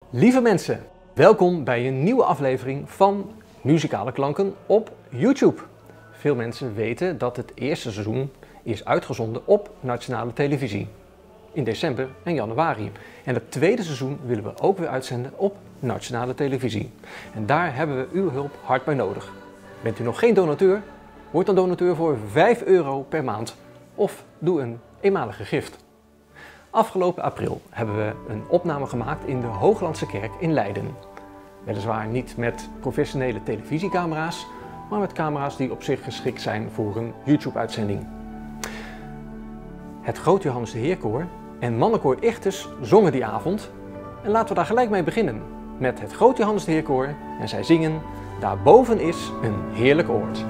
Lieve mensen, welkom bij een nieuwe aflevering van Muzikale Klanken op YouTube. Veel mensen weten dat het eerste seizoen is uitgezonden op nationale televisie in december en januari. En het tweede seizoen willen we ook weer uitzenden op nationale televisie. En daar hebben we uw hulp hard bij nodig. Bent u nog geen donateur? Word dan donateur voor €5 per maand of doe een eenmalige gift. Afgelopen april hebben we een opname gemaakt in de Hooglandse Kerk in Leiden. Weliswaar niet met professionele televisiecamera's, maar met camera's die op zich geschikt zijn voor een YouTube-uitzending. Het Groot Johannes de Heerkoor en Mannenkoor Ichthus zongen die avond. En laten we daar gelijk mee beginnen met het Groot Johannes de Heerkoor en zij zingen "Daarboven is een heerlijk oord".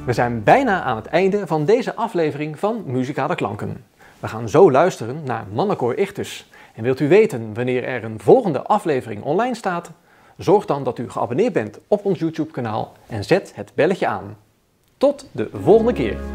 We zijn bijna aan het einde van deze aflevering van Muzikale Klanken. We gaan zo luisteren naar Mannenkoor Ichthus. En wilt u weten wanneer er een volgende aflevering online staat? Zorg dan dat u geabonneerd bent op ons YouTube kanaal en zet het belletje aan. Tot de volgende keer!